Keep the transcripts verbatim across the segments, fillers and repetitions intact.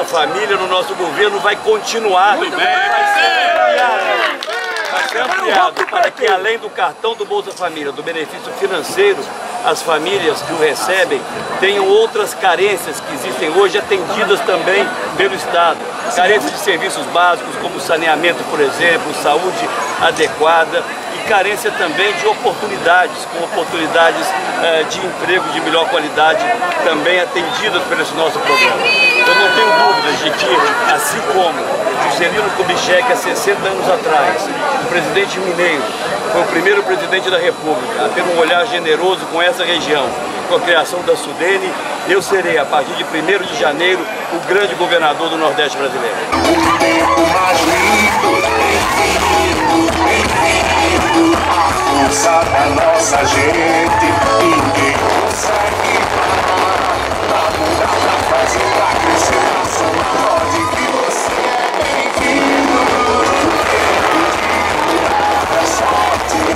Família no nosso governo vai continuar. Muito bem. Vai ser ampliado para que, além do cartão do Bolsa Família, do benefício financeiro, as famílias que o recebem tenham outras carências que existem hoje atendidas também pelo Estado. Carências de serviços básicos como saneamento, por exemplo, saúde adequada e carência também de oportunidades, com oportunidades eh, de emprego de melhor qualidade também atendidas por esse nosso programa. Eu não tenho dúvidas de que, assim como Juscelino Kubitschek há sessenta anos atrás, o presidente mineiro foi o primeiro presidente da República a ter um olhar generoso com essa região, com a criação da Sudene, eu serei, a partir de primeiro de janeiro, o grande governador do Nordeste brasileiro. O tempo mais lindo, a força da nossa gente, ninguém consegue parar, pra mudar, pra fazer, pra crescer, pra somar, pode que você é bem-vindo, da sorte,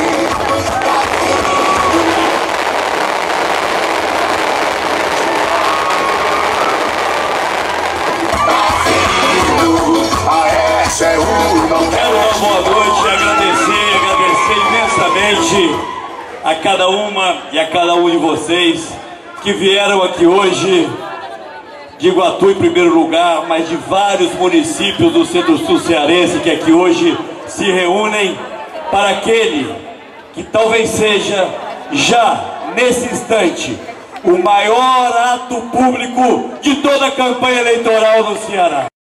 Quero dar boa noite e agradecer, agradecer imensamente a cada uma e a cada um de vocês que vieram aqui hoje, de Iguatu em primeiro lugar, mas de vários municípios do centro-sul cearense que aqui hoje se reúnem para aquele que talvez seja, já nesse instante, o maior ato público de toda a campanha eleitoral no Ceará.